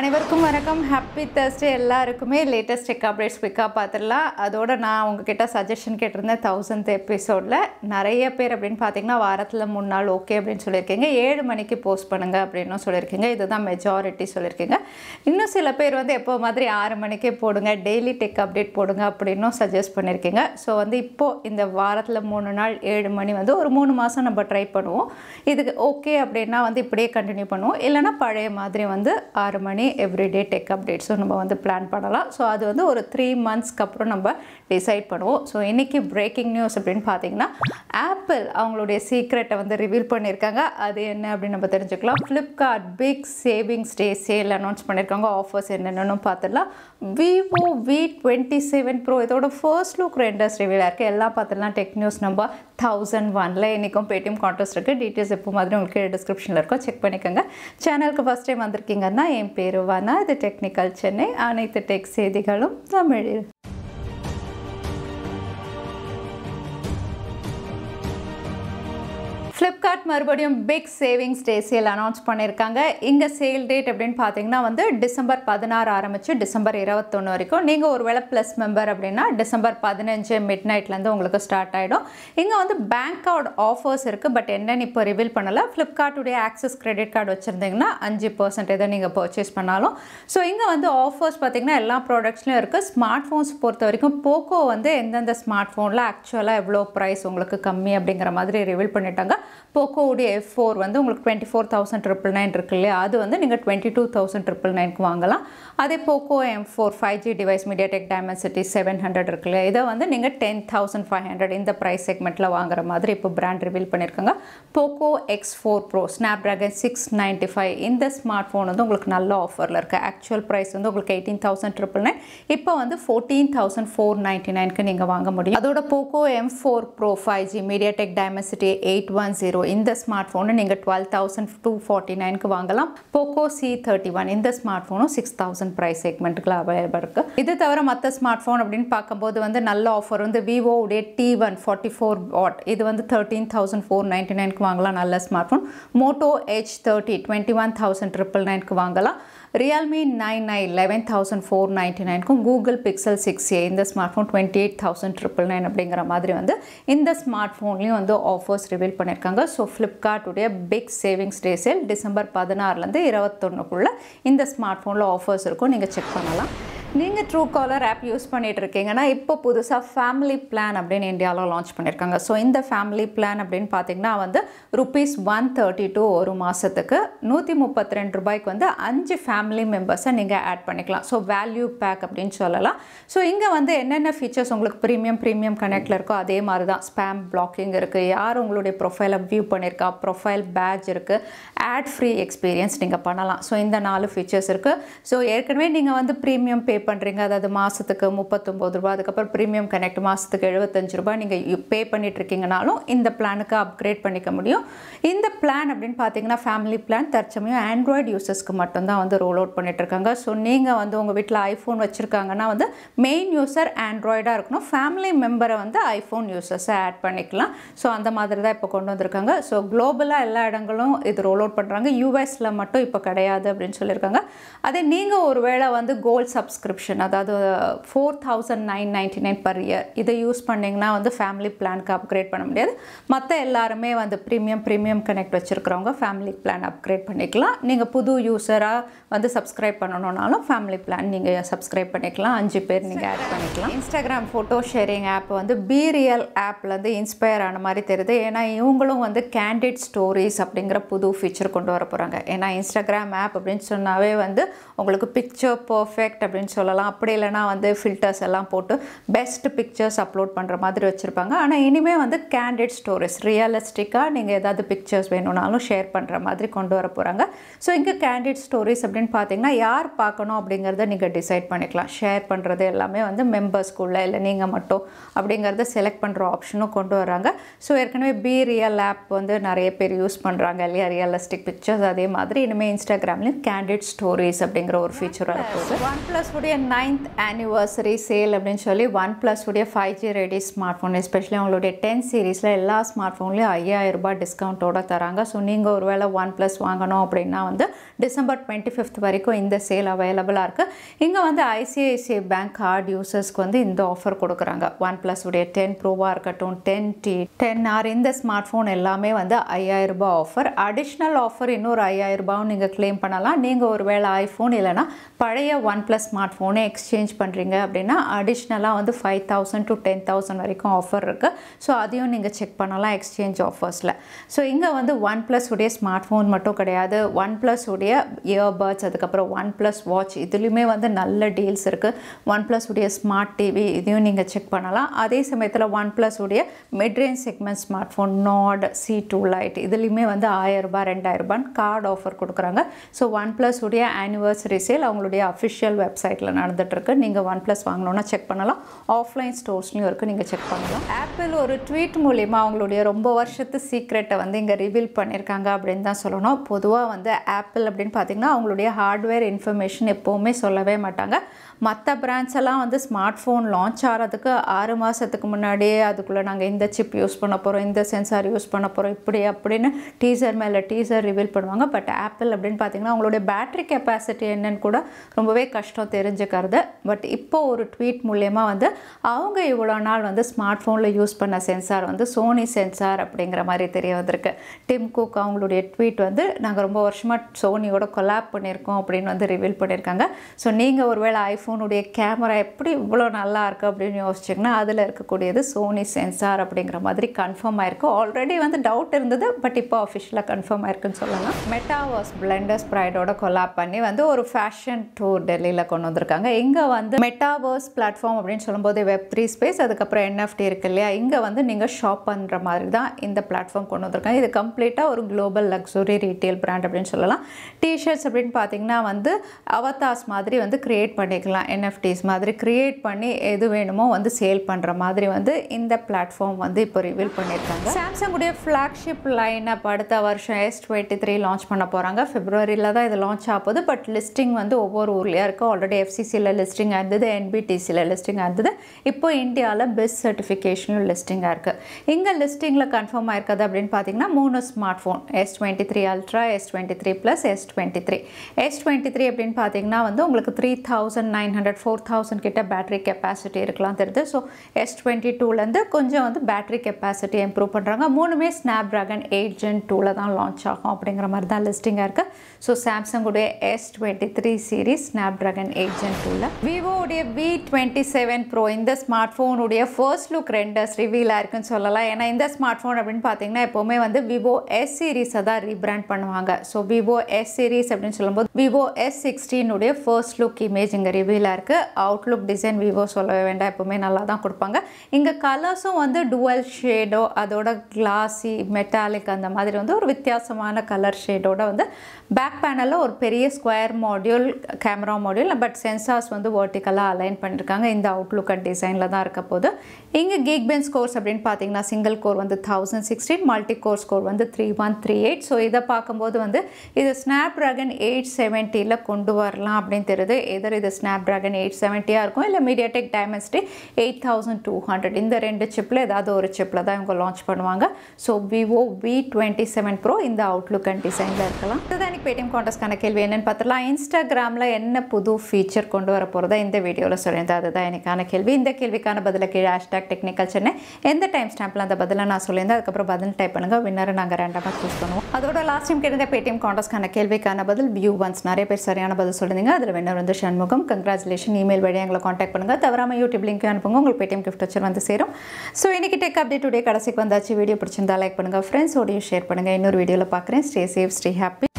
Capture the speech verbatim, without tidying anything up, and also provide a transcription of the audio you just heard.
அனைவருக்கும் வணக்கம். Happy Thursday. எல்லாருக்குமே லேட்டஸ்ட் டெக் அப்டேட்ஸ் குயிக்காக பார்த்துடலாம். அதோட நான் உங்ககிட்ட சஜஷன் கேட்டிருந்தேன் தௌசண்ட் எபிசோடில். நிறைய பேர் அப்படின்னு பார்த்தீங்கன்னா வாரத்தில் மூணு நாள் ஓகே அப்படின்னு சொல்லியிருக்கீங்க. ஏழு மணிக்கு போஸ்ட் பண்ணுங்க அப்படின்னும் சொல்லியிருக்கீங்க. இதுதான் மெஜாரிட்டி சொல்லியிருக்கீங்க. இன்னும் சில பேர் வந்து எப்போ மாதிரி ஆறு மணிக்கே போடுங்க, டெய்லி டெக் அப்டேட் போடுங்க அப்படின்னும் சஜஸ்ட் பண்ணியிருக்கீங்க. ஸோ வந்து இப்போது இந்த வாரத்தில் மூணு நாள் ஏழு மணி வந்து ஒரு மூணு மாதம் நம்ம ட்ரை பண்ணுவோம். இதுக்கு ஓகே அப்படின்னா வந்து இப்படியே கண்டினியூ பண்ணுவோம். இல்லைனா பழைய மாதிரி வந்து ஆறு மணி எவ்ரிடே டெக் அப்டேட்ஸும் நம்ம வந்து பிளான் பண்ணலாம். ஸோ அது வந்து ஒரு த்ரீ மந்த்ஸ்க்கு அப்புறம் நம்ம டிசைட் பண்ணுவோம். ஸோ இன்றைக்கி பிரேக்கிங் நியூஸ் அப்படின்னு பார்த்தீங்கன்னா ஆப்பிள் அவங்களுடைய சீக்ரெட்டை வந்து ரிவீல் பண்ணியிருக்காங்க. அது என்ன அப்படின்னு நம்ம தெரிஞ்சுக்கலாம். Flipkart big savings day sale announce பண்ணியிருக்காங்க. ஆஃபர்ஸ் என்னென்னு பார்த்துடலாம். Vivo V twenty seven pro இதோட ஃபர்ஸ்ட் லுக் ரெண்டர்ஸ் ரிவீலாக இருக்குது. எல்லாம் பார்த்துடலாம். டெக் நியூஸ் நம்பர் தௌசண்ட் ஒனில் இன்றைக்கும் பேடிஎம் கான்டெஸ்ட் இருக்குது. டீட்டெயில்ஸ் எப்போ மாதிரி உங்களுக்கு டிஸ்கிரிப்ஷனில் இருக்கும், செக் பண்ணிக்கோங்க. சேனலுக்கு ஃபஸ்ட் டைம் வந்திருக்கீங்கன்னா என் பேர் வானா, இது டெக்னிக்கல் சென்னை. அனைத்து டெக் செய்திகளும் தமிழில். ஃப்ளிப்கார்ட் மறுபடியும் big savings day sale announce பண்ணியிருக்காங்க. இங்கே சேல் டேட் அப்படின்னு பார்த்தீங்கன்னா வந்து டிசம்பர் பதினாறு ஆரம்பித்து டிசம்பர் இருபத்தொன்று வரைக்கும். நீங்கள் ஒரு வேளை ப்ளஸ் மெம்பர் அப்படின்னா டிசம்பர் பதினஞ்சு மிட் நைட்லேருந்து உங்களுக்கு ஸ்டார்ட் ஆகிடும். இங்கே வந்து பேங்க் கார்டு ஆஃபர்ஸ் இருக்குது. பட் என்னென்னு இப்போ ரிவீல் பண்ணலை. ஃப்ளிப்கார்ட்டுடைய ஆக்சஸ் கிரெடிட் கார்டு வச்சுருந்தீங்கன்னா அஞ்சு பர்சன்ட் எதை நீங்கள் பர்ச்சேஸ் பண்ணாலும். ஸோ இங்கே வந்து ஆஃபர்ஸ் பார்த்திங்கன்னா எல்லா ப்ராடக்ட்ஸ்லையும் இருக்குது. ஸ்மார்ட் ஃபோன்ஸ் பொறுத்த வரைக்கும் போக்கோ வந்து எந்தெந்த ஸ்மார்ட் ஃபோனில் ஆக்சுவலாக எவ்வளோ ப்ரைஸ் உங்களுக்கு கம்மி அப்படிங்கிற மாதிரி ரிவீல் பண்ணிட்டாங்க. போக்கோவுடைய எஃப் ஃபோர் வந்து உங்களுக்கு twenty four thousand triple nine இருக்கு இல்லையா, அது வந்து நீங்கள் டுவெண்ட்டி டூ தௌசண்ட் ட்ரிபிள் நைனுக்கு வாங்கலாம். அதே Poco M four five G device MediaTek Dimensity seven hundred இருக்கு இல்லையா, இதை வந்து நீங்கள் டென் தௌசண்ட் ஃபைவ் ஹண்ட்ரட் இந்த ப்ரைஸ் செக்மெண்ட்டில் வாங்குற மாதிரி இப்போ பிராண்ட் ரிவீல் பண்ணியிருக்காங்க. Poco X four pro Snapdragon six ninety five இந்த ஸ்மார்ட் ஃபோன் வந்து உங்களுக்கு நல்ல ஆஃபரில் இருக்குது. ஆக்சுவல் ப்ரைஸ் வந்து உங்களுக்கு எயிட்டீன் தௌசண்ட் ட்ரிபிள் நைன் இப்போ வந்து ஃபோர்டீன் தௌசண்ட் ஃபோர் நைன்ட்டி நைனுக்கு நீங்கள் வாங்க முடியும். அதோட Poco M four pro five G MediaTek Dimensity eight one zero இந்த ஸ்மார்ட் ஃபோனு நீங்கள் டுவெல் தௌசண்ட் டூ ஃபார்ட்டி நைனுக்கு வாங்கலாம். போக்கோ சி தேர்ட்டி ஒன் இந்த ஸ்மார்ட் ஃபோனும் சிக்ஸ் தௌசண்ட் ப்ரைஸ் செக்மெண்ட்டுக்குள்ள அவைலபிள் இருக்குது. இது தவிர மற்ற ஸ்மார்ட் ஃபோன் அப்படின்னு பார்க்கும்போது வந்து நல்ல ஆஃபர் வந்து விவோ உடைய T one forty four watt இது வந்து தேர்ட்டீன் தௌசண்ட் ஃபோர் நைன்ட்டி நைனுக்கு வாங்கலாம். நல்ல smartphone. Moto H thirty twenty one thousand triple நைனுக்கு வாங்கலாம். Realme nine nine eleven thousand four ninety நைனுக்கும் கூகுள் பிக்சல் சிக்ஸ் ஏ இந்த smartphone twenty eight thousand triple nine அப்படிங்கிற மாதிரி வந்து இந்த ஸ்மார்ட் ஃபோன்லேயும் வந்து ஆஃபர்ஸ் ரிவீல் பண்ணியிருக்காங்க. ஸோ ஃப்ளிப்கார்ட்டுடைய big savings day sale December பதினாறுலேருந்து இருபத்தொன்னுக்குள்ளே இந்த ஸ்மார்ட் ஃபோனில் ஆஃபர்ஸ் இருக்கும். நீங்கள் செக் பண்ணலாம். நீங்கள் ட்ரூ காலர் ஆப் யூஸ் பண்ணிகிட்டு இருக்கீங்கன்னா இப்போ புதுசாக ஃபேமிலி பிளான் அப்படின்னு இந்தியாவில் லான்ச் பண்ணியிருக்காங்க. ஸோ இந்த ஃபேமிலி பிளான் அப்படின்னு பார்த்தீங்கன்னா வந்து ருபீஸ் ஒன் தேர்ட்டி டூ ஒரு மாதத்துக்கு நூற்றி முப்பத்தி ரெண்டு ரூபாய்க்கு வந்து அஞ்சு ஃபேமிலி மெம்பர்ஸை நீங்கள் ஆட் பண்ணிக்கலாம். ஸோ வேல்யூ பேக் அப்படின்னு சொல்லலாம். ஸோ இங்கே வந்து என்னென்ன ஃபீச்சர்ஸ் உங்களுக்கு ப்ரீமியம் ப்ரீமியம் கனெக்டில் இருக்கோ அதே மாதிரி தான். ஸ்பேம் பிளாக்கிங் இருக்குது, யார் உங்களுடைய ப்ரொஃபைலை வியூ பண்ணியிருக்கா, ப்ரொஃபைல் பேட்ச் இருக்குது, ஆட் ஃப்ரீ எக்ஸ்பீரியன்ஸ் நீங்கள் பண்ணலாம். ஸோ இந்த நாலு ஃபீச்சர்ஸ் இருக்குது. ஸோ ஏற்கனவே நீங்கள் வந்து ப்ரீமியம் பே பண்ணுறீங்க, அதாவது மாதத்துக்கு முப்பத்தொம்பது ரூபா, அதுக்கப்புறம் ப்ரீமியம் கனெக்ட் மாதத்துக்கு எழுபத்தஞ்சு ரூபாய் நீங்கள் பே பண்ணிட்டு இருக்கீங்கனாலும் இந்த பிளானுக்கு அப்கிரேட் பண்ணிக்க முடியும். இந்த பிளான் அப்படின்னு பார்த்தீங்கன்னா ஃபேமிலி பிளான் தற்சமயம் ஆண்ட்ராய்டு யூசர்ஸ்க்கு மட்டும்தான் வந்து ரோல் அவுட் பண்ணிட்டு இருக்காங்க. ஸோ நீங்கள் வந்து உங்கள் வீட்டில் ஐஃபோன் வச்சுருக்காங்கன்னா வந்து மெயின் யூசர் ஆண்ட்ராய்டாக இருக்கணும். ஃபேமிலி மெம்பரை வந்து ஐஃபோன் யூசர்ஸை ஆட் பண்ணிக்கலாம். ஸோ அந்த மாதிரி தான் இப்போ கொண்டு வந்திருக்காங்க. ஸோ குளோபலாக எல்லா இடங்களும் இது ரோல் அவுட் பண்ணுறாங்க. யூஎஸில் மட்டும் இப்போ கிடையாது அப்படின்னு சொல்லியிருக்காங்க. அதே நீங்கள் ஒரு வேளை வந்து கோல்ட் சப்ஸ்கிரிப்ஷன் அதாவது four thousand nine ninety nine per year இதை யூஸ் பண்ணிங்கன்னா வந்து ஃபேமிலி பிளானுக்கு அப்கிரேட் பண்ண முடியாது. மற்ற எல்லாருமே வந்து ப்ரீமியம் ப்ரீமியம் கனெக்ட் வச்சுருக்கிறவங்க ஃபேமிலி பிளான் அப்கிரேட் பண்ணிக்கலாம். நீங்கள் புது யூஸராக வந்து சப்ஸ்கிரைப் பண்ணணுன்னாலும் ஃபேமிலி பிளான் நீங்கள் சப்ஸ்கிரைப் பண்ணிக்கலாம். அஞ்சு பேர் நீங்கள் ஆட் பண்ணிக்கலாம். இன்ஸ்டாகிராம் ஃபோட்டோ ஷேரிங் ஆப் வந்து பி ரியல் ஆப்லேருந்து இன்ஸ்பயர் ஆன மாதிரி தெரியுது. ஏன்னா இவங்களும் வந்து கேண்டிட் ஸ்டோரிஸ் அப்படிங்கிற புது ஃபீச்சர் கொண்டு வர போகிறாங்க. ஏன்னா இன்ஸ்டாகிராம் ஆப் அப்படின்னு சொன்னாவே வந்து உங்களுக்கு பிக்சர் பர்ஃபெக்ட் அப்படின்னு சொல்லலாம். அப்படி இல்லைனா வந்து ஃபில்டர்ஸ் எல்லாம் போட்டு பெஸ்ட் பிக்சர்ஸ் அப்லோட் பண்ணுற மாதிரி வச்சுருப்பாங்க. ஆனால் இனிமேல் வந்து கேண்டிட் ஸ்டோரிஸ் ரியலிஸ்டிக்காக நீங்கள் ஏதாவது பிக்சர்ஸ் வேணும்னாலும் ஷேர் பண்ணுற மாதிரி கொண்டு வர போகிறாங்க. ஸோ இங்கே கேண்டிட் ஸ்டோரிஸ் அப்படின்னு பார்த்தீங்கன்னா யார் பார்க்கணும் அப்படிங்கிறத நீங்கள் டிசைட் பண்ணிக்கலாம். ஷேர் பண்ணுறது எல்லாமே வந்து மெம்பர்ஸ்குள்ளே இல்லை நீங்கள் மட்டும் அப்படிங்கிறத செலக்ட் பண்ணுற ஆப்ஷனும் கொண்டு வராங்க. ஸோ ஏற்கனவே பி ரியல் ஆப் வந்து நிறைய பேர் யூஸ் பண்ணுறாங்க இல்லையா, ரியலிஸ்டிக் பிக்சர்ஸ். அதே மாதிரி இனிமேல் இன்ஸ்டாகிராம்லேயும் கேண்டிட் ஸ்டோரிஸ் அப்படிங்கிற ஒரு ஃபீச்சர் வரப்போகுது. ஒன் ப்ளஸ் உடைய உடைய ninth anniversary sale அப்படின்னு சொல்லி OnePlus உடைய five G ready smartphone, especially அவங்களுடைய ten சீரிஸ்ல எல்லா ஸ்மார்ட்ஃபோன்லயும் ஐயாயிரம் ரூபாய் டிஸ்கவுண்டோட தராங்க. ஸோ நீங்கள் ஒருவேளை OnePlus வாங்கணும் அப்படின்னா வந்து டிசம்பர் டுவெண்ட்டி ஃபிஃப்த் வரைக்கும் இந்த சேல் அவைலபிளாக இருக்குது. இங்கே வந்து ஐசிஐசிஐ பேங்க் கார்டு யூசர்ஸ்க்கு வந்து இந்த ஆஃபர் கொடுக்குறாங்க. OnePlus உடைய டென் ப்ரோவாக இருக்கட்டும், டென் டி டென் ஆர் இந்த ஸ்மார்ட் ஃபோன் எல்லாமே வந்து ஐயாயிரம் ரூபாய் ஆஃபர். அடிஷ்னல் ஆஃபர் இன்னொரு ஐயாயிரம் ரூபாயும் நீங்கள் கிளைம் பண்ணலாம். நீங்கள் ஒருவேளை ஐஃபோன் இல்லைனா பழைய OnePlus ஸ்மார்ட் ஃபோனை எக்ஸ்சேஞ்ச் பண்ணுறீங்க அப்படின்னா அடிஷ்னலாக வந்து five thousand to ten thousand வரைக்கும் ஆஃபர் இருக்குது. ஸோ அதையும் நீங்கள் செக் பண்ணலாம் எக்ஸ்சேஞ்ச் ஆஃபர்ஸில். ஸோ இங்கே வந்து OnePlus உடைய ஸ்மார்ட் ஃபோன் மட்டும் கிடையாது, OnePlus உடைய இயர்பட்ஸ், அதுக்கப்புறம் OnePlus வாட்ச், இதுலேயுமே வந்து நல்ல டீல்ஸ் இருக்குது. OnePlus உடைய ஸ்மார்ட் டிவி இதையும் நீங்கள் செக் பண்ணலாம். அதே சமயத்தில் OnePlus உடைய midrange segment smartphone Nord C two lite இதுலேயுமே வந்து ஆயிரம் ரூபாய் ரெண்டாயிரம் ரூபாய் கார்டு ஆஃபர் கொடுக்குறாங்க. ஸோ OnePlus உடைய ஆனிவர்சரி சேல் அவங்களுடைய அஃபிஷியல் வெப்சைட்டில் நடந்துகிட்ருக்கு. நீங்கள் OnePlus வாங்கணுன்னா செக் பண்ணலாம். ஆஃப்லைன் ஸ்டோர்ஸ்லையும் இருக்குது, நீங்கள் செக் பண்ணலாம். ஆப்பிள் ஒரு ட்வீட் மூலிமா அவங்களுடைய ரொம்ப வருஷத்து சீக்ரெட்டை வந்து இங்கே ரிவீல் பண்ணியிருக்காங்க அப்படின்னு தான் சொல்லணும். பொதுவாக வந்து ஆப்பிள் அப்படின்னு பார்த்திங்கன்னா அவங்களுடைய ஹார்ட்வேர் இன்ஃபர்மேஷன் எப்போவுமே சொல்லவே மாட்டாங்க. மற்ற பிராண்ட்ஸ் எல்லாம் வந்து ஸ்மார்ட் ஃபோன் லான்ச் ஆகிறதுக்கு ஆறு மாதத்துக்கு முன்னாடியே அதுக்குள்ளே நாங்கள் இந்த சிப் யூஸ் பண்ண போகிறோம், இந்த சென்சார் யூஸ் பண்ண போகிறோம், இப்படி அப்படின்னு டீசர் மேலே டீசர் ரிவீல் பண்ணுவாங்க. பட் ஆப்பிள் அப்படின்னு பார்த்திங்கன்னா அவங்களுடைய பேட்ரி கெப்பாசிட்டி என்னன்னு கூட ரொம்பவே கஷ்டம் தெரிஞ்சுக்கிறது. பட் இப்போ ஒரு ட்வீட் மூலயமா வந்து அவங்க இவ்வளோ நாள் வந்து ஸ்மார்ட் ஃபோனில் யூஸ் பண்ண சென்சார் வந்து சோனி சென்சார் அப்படிங்கிற மாதிரி தெரிய வந்திருக்கு. டிம் குக் அவங்களுடைய ட்வீட் வந்து நாங்கள் ரொம்ப வருஷமாக சோனியோட கொலாப் பண்ணியிருக்கோம் அப்படின்னு வந்து ரிவீல் பண்ணியிருக்காங்க. ஸோ நீங்கள் ஒருவேளை ஐஃபோன் உடைய கேமரா எப்படி இவ்வளோ நல்லா இருக்குது அப்படின்னு யோசிச்சிங்கன்னா அதில் இருக்கக்கூடியது சோனி சென்சார் அப்படிங்கிற மாதிரி கன்ஃபார்ம் ஆயிருக்கு. ஆல்ரெடி வந்து டவுட் இருந்தது, பட் இப்போ அஃபிஷியலாக கன்ஃபார்ம் ஆயிருக்குன்னு சொல்லலாம். மெட்டாவர்ஸ் பிளெண்டர்ஸ் ப்ரைடோட கொலாப் பண்ணி வந்து ஒரு ஃபேஷன் டூர் டெல்லியில் கொண்டு வந்திருக்காங்க. இங்கே வந்து மெட்டாவர்ஸ் பிளாட்ஃபார்ம் அப்படின்னு சொல்லும்போது வெப் த்ரீ ஸ்பேஸ், அதுக்கப்புறம் என்எஃப்டி இருக்கு இல்லையா, இங்கே வந்து நீங்கள் ஷாப் பண்ணுற மாதிரி தான் இந்த பிளாட்ஃபார்ம் கொண்டு வந்திருக்காங்க. இது கம்ப்ளீட்டாக ஒரு குளோபல் லக்ஸுரி ரீட்டெயில் பிராண்ட் அப்படின்னு சொல்லலாம். டிஷர்ட்ஸ் அப்படின்னு பார்த்தீங்கன்னா வந்து அவதார்ஸ் மாதிரி வந்து கிரியேட் பண்ணிக்கலாம், என்எஃப்டிஸ் மாதிரி கிரியேட் பண்ணி எது வேணுமோ வந்து சேல் பண்ணுற மாதிரி வந்து இந்த பிளாட்ஃபார்ம் வந்து இப்போ ரிவீல் பண்ணியிருக்காங்க. சாம்சங் உடைய ஃப்ளாக்ஷிப் லைனப் அடுத்த வருஷம் எஸ் டுவெண்ட்டி த்ரீ லான்ச் பண்ண போகிறாங்க. பிப்ரவரியில் தான் இது லான்ச் ஆகுது. பட் லிஸ்டிங் வந்து ஒவ்வொரு ஊர்லேயும் இருக்குது. ஆல்ரெடி எஃப்சிசியில் லிஸ்டிங் இருந்தது, என்பிடிசியில் லிஸ்டிங் இருந்தது, இப்போ இந்தியாவில் பெஸ்ட் சர்டிஃபிகேஷனும் லிஸ்டிங்காக இருக்குது. இங்கே லிஸ்டிங்கில் கன்ஃபார்ம் ஆயிருக்குது அப்படின்னு பார்த்தீங்கன்னா மூணு smartphone, S twenty three ultra, S twenty three plus, S twenty three S twenty three அப்படின்னு பார்த்தீங்கன்னா வந்து உங்களுக்கு three thousand nine hundred four thousand கிட்ட பேட்டரி கெப்பாசிட்டி இருக்கலாம் தெரியுது. ஸோ எஸ் டுவெண்ட்டி டூலேருந்து கொஞ்சம் வந்து பேட்டரி கெப்பாசிட்டி இம்ப்ரூவ் பண்ணுறாங்க. மூணுமே ஸ்னாப் ட்ராகன் எயிட் ஜென் டூவில் தான் லான்ச் ஆகும் அப்படிங்கிற மாதிரி தான் லிஸ்டிங்காக இருக்குது. ஸோ சாம்சங்குடைய S twenty three series Snapdragon eight gen டூவில். விவோடைய வி டுவெண்ட்டி செவன் ப்ரோ இந்த ஸ்மார்ட் ஃபோனுடைய ஃபர்ஸ்ட் லுக் ரெண்டர்ஸ் ரிவீல் ஆயிருக்குன்னு சொல்லலாம். ஏன்னா இந்த ஸ்மார்ட் ஃபோன் அப்படின்னு பார்த்தீங்கன்னா எப்போவுமே வந்து விவோ எஸ் சீரீஸை தான் ரீபிராண்ட் பண்ணுவாங்க. ஸோ விவோ எஸ் சீரீஸ் அப்படின்னு சொல்லும்போது விவோ எஸ் சிக்ஸ்டீனுடைய ஃபர்ஸ்ட் லுக் இமேஜ் இங்கே ரிவீலாக இருக்குது. அவுட்லுக் டிசைன் விவோ சொல்லவே வேண்டாம், எப்பவுமே நல்லா தான் கொடுப்பாங்க. இங்கே கலர்ஸும் வந்து டுவல் ஷேடோ, அதோட கிளாஸி மெட்டாலிக் அந்த மாதிரி வந்து ஒரு வித்தியாசமான கலர் ஷேடோட வந்து பேக் பேனலில் ஒரு பெரிய square module camera module, but sensors வந்து வெர்டிக்கலாக அலைன் பண்ணியிருக்காங்க. இந்த அவுட்லுக் அண்ட் டிசைனில் தான் இருக்க போது. இங்கே கீக் பெஞ்ச் ஸ்கோர்ஸ் அப்படின்னு பார்த்தீங்கன்னா சிங்கிள் கோர் வந்து thousand sixteen, multi core score வந்து three one three eight. So இதை பார்க்கும்போது வந்து இது ஸ்னாப் ட்ராகன் எயிட் செவன்ட்டியில் கொண்டு வரலாம் அப்படின்னு தெரியுது. எதர் இது ஸ்னாப் ட்ராகன் எயிட் செவன்ட்டியாக இருக்கும், இல்லை MediaTek Dimensity eight thousand two hundred இந்த ரெண்டு சிப்பில் ஏதாவது ஒரு சிப்பில் தான் இவங்க லான்ச் பண்ணுவாங்க. So Vivo V twenty seven pro இந்த அவுட்லுக் அண்ட் டிசைனில் இருக்கலாம். இதுதான் எனக்கு பேடிஎம் கான்டெஸ்ட்கான கேள்வி என்னென்னு பார்த்துலாம். இன்ஸ்டாகிராமில் என்ன புது ஃபீச்சர் கொண்டு வர போகிறதா இந்த வீடியோவில் சொல்லியிருந்தேன். அதுதான் எனக்கான கேள்வி. இந்த கேள்விக்கான பதிலை கீழே ஹேஷ்டாக் டெக்னிக்கல் சென்னை எந்த டைம் ஸ்டாம்பில் அந்த பதிலை நான் சொல்லியிருந்தேன். அதுக்கப்புறம் பதில் டைப் பண்ணுங்கள், வின்னரை நாங்கள் ரேண்டமாக சூஸ் பண்ணுவோம். அதோட லாஸ்ட் டைம் கேட்ட பேடிஎம் கான்டெஸ்ட்கான கேள்விக்கான பதில் வியூ ஒன்ஸ் நிறைய பேர் சரியான பதில் சொல்லியிருந்தீங்க. அதில் வின்னர் வந்து சண்முகம். கங்க்ராச்சுலேஷன். இமெயில் வழியாக எங்களை காண்டாக்ட் பண்ணுங்கள். தவறாமல் யூடியூப் லிங்க் அனுப்புங்க, உங்களுக்கு பேடிஎம் கிஃப்ட் வச்சு வந்து சேரும். ஸோ இன்றைக்கி டெக் அப்டேட் டுடே கடைசிக்கு வந்தாச்சு. வீடியோ பிடிச்சிருந்தா லைக் பண்ணுங்கள், ஃப்ரெண்ட்ஸோடையும் ஷேர் பண்ணுங்கள். இன்னொரு வீடியோவில் பார்க்குறேன். Stay safe, stay happy.